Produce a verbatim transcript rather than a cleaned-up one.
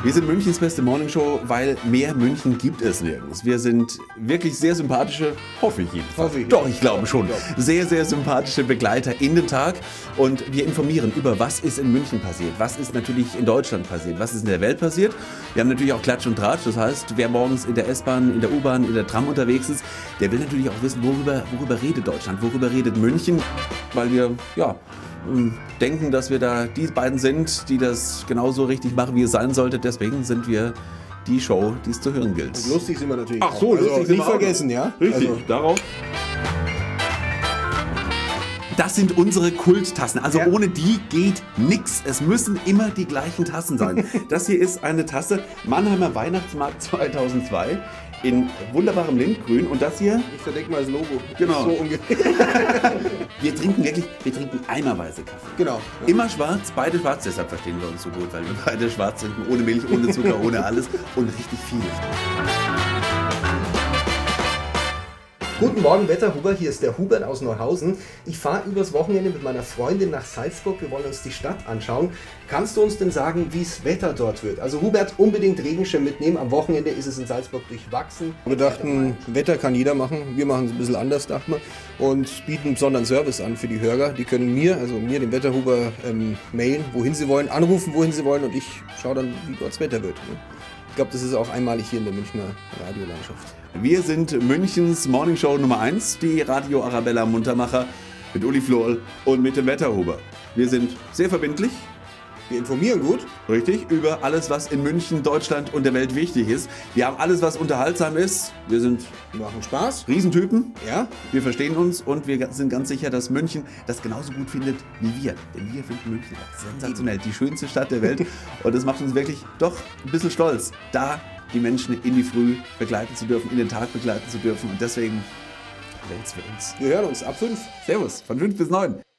Wir sind Münchens beste Morningshow, weil mehr München gibt es nirgends. Wir sind wirklich sehr sympathische, hoffe ich jedenfalls. Hoffe ich. Doch, ich glaube schon. Sehr, sehr sympathische Begleiter in den Tag. Und wir informieren über, was ist in München passiert, was ist natürlich in Deutschland passiert, was ist in der Welt passiert. Wir haben natürlich auch Klatsch und Tratsch. Das heißt, wer morgens in der S-Bahn, in der U-Bahn, in der Tram unterwegs ist, der will natürlich auch wissen, worüber, worüber redet Deutschland, worüber redet München. Weil wir, ja, denken, dass wir da die beiden sind, die das genauso richtig machen, wie es sein sollte. Deswegen sind wir die Show, die es zu hören gilt. Und lustig sind wir natürlich Ach so, auch. Also lustig sind nicht wir auch. vergessen, ja? Richtig, Also, darauf. Das sind unsere Kulttassen. Also Ja. ohne die geht nix. Es müssen immer die gleichen Tassen sein. Das hier ist eine Tasse Mannheimer Weihnachtsmarkt zweitausendzwei in wunderbarem Lindgrün. Und das hier, ich verdenke mal das Logo. Genau. So ungefähr. wir trinken wirklich, wir trinken eimerweise Kaffee. Genau. Immer schwarz, beide schwarz, deshalb verstehen wir uns so gut, weil wir beide schwarz trinken, ohne Milch, ohne Zucker, ohne alles und richtig viel. Guten Morgen, Wetterhuber. Hier ist der Hubert aus Neuhausen. Ich fahre übers Wochenende mit meiner Freundin nach Salzburg. Wir wollen uns die Stadt anschauen. Kannst du uns denn sagen, wie das Wetter dort wird? Also Hubert, unbedingt Regenschirm mitnehmen. Am Wochenende ist es in Salzburg durchwachsen. Wir dachten, Wetter kann jeder machen. Wir machen es ein bisschen anders, dachten wir. Und bieten einen besonderen Service an für die Hörer. Die können mir, also mir, dem Wetterhuber, ähm, mailen, wohin sie wollen, anrufen, wohin sie wollen. Und ich schaue dann, wie dort das Wetter wird. Ne? Ich glaube, das ist auch einmalig hier in der Münchner Radiolandschaft. Wir sind Münchens Morningshow Nummer eins, die Radio Arabella Muntermacher mit Uli Flohl und mit dem Wetterhuber. Wir sind sehr verbindlich, Wir informieren gut. richtig, über alles, was in München, Deutschland und der Welt wichtig ist. Wir haben alles, was unterhaltsam ist. Wir sind Wir machen Spaß. Riesentypen. Ja. Wir verstehen uns und wir sind ganz sicher, dass München das genauso gut findet wie wir. Denn wir finden München sensationell, die schönste Stadt der Welt. Und das macht uns wirklich doch ein bisschen stolz, da die Menschen in die Früh begleiten zu dürfen, in den Tag begleiten zu dürfen. Und deswegen wählt's für uns. Wir hören uns ab fünf. Servus, von fünf bis neun.